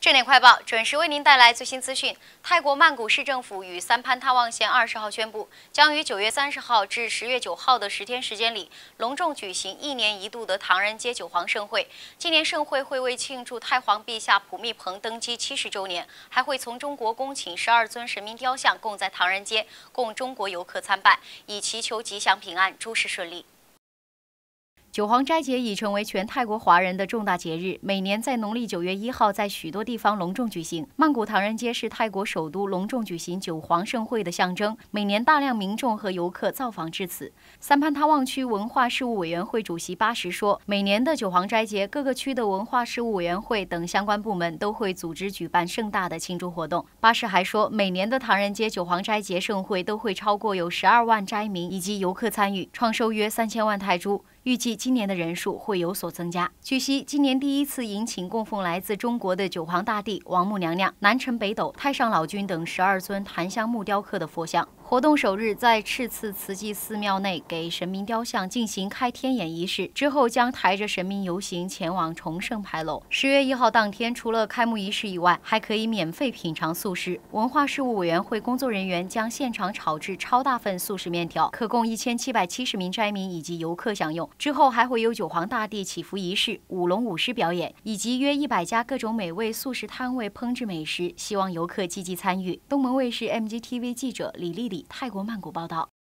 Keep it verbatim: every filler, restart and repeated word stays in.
热点快报准时为您带来最新资讯。泰国曼谷市政府与三潘他旺县二十号宣布，将于九月三十号至十月九号的十天时间里，隆重举行一年一度的唐人街九皇盛会。今年盛会会为庆祝太皇陛下普密蓬登基七十周年，还会从中国恭请十二尊神明雕像供在唐人街，供中国游客参拜，以祈求吉祥平安、诸事顺利。 九皇斋节已成为全泰国华人的重大节日，每年在农历九月一号，在许多地方隆重举行。曼谷唐人街是泰国首都隆重举行九皇盛会的象征，每年大量民众和游客造访至此。三潘他旺区文化事务委员会主席巴什说，每年的九皇斋节，各个区的文化事务委员会等相关部门都会组织举办盛大的庆祝活动。巴什还说，每年的唐人街九皇斋节盛会都会超过有十二万斋民以及游客参与，创收约三千万泰铢。 预计今年的人数会有所增加。据悉，今年第一次迎请供奉来自中国的九皇大帝、王母娘娘、南辰北斗、太上老君等十二尊檀香木雕刻的佛像。活动首日在赤次慈济寺庙内给神明雕像进行开天眼仪式，之后将抬着神明游行前往崇圣牌楼。十月一号当天，除了开幕仪式以外，还可以免费品尝素食。文化事务委员会工作人员将现场炒制超大份素食面条，可供一千七百七十名斋民以及游客享用。 之后还会有九皇大帝祈福仪式、舞龙舞狮表演，以及约一百家各种美味素食摊位烹制美食，希望游客积极参与。东盟卫视 M G T V 记者李丽丽泰国曼谷报道。